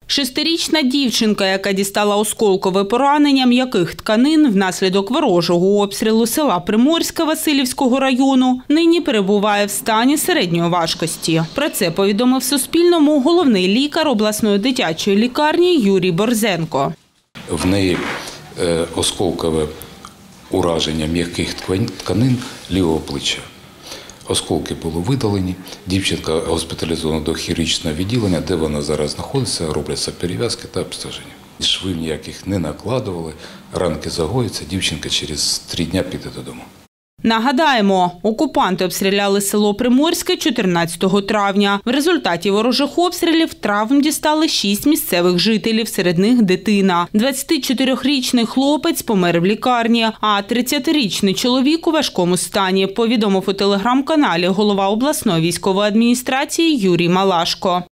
6-річна дівчинка, яка дістала осколкове поранення м'яких тканин внаслідок ворожого обстрілу села Приморське Василівського району, нині перебуває в стані середньої важкості. Про це повідомив Суспільному головний лікар обласної дитячої лікарні Юрій Борзенко. В неї осколкове ураження м'яких тканин лівого плеча. Осколки були видалені, дівчинка госпіталізована до хірургічного відділення, де вона зараз знаходиться, робляться перев'язки та обстеження. Швів ніяких не накладували, ранки загоїться, дівчинка через 3 дні піде додому. Нагадаємо, окупанти обстріляли село Приморське 14 травня. В результаті ворожих обстрілів травм дістали 6 місцевих жителів, серед них дитина. 24-річний хлопець помер в лікарні, а 30-річний чоловік у важкому стані, повідомив у телеграм-каналі голова обласної військової адміністрації Юрій Малашко.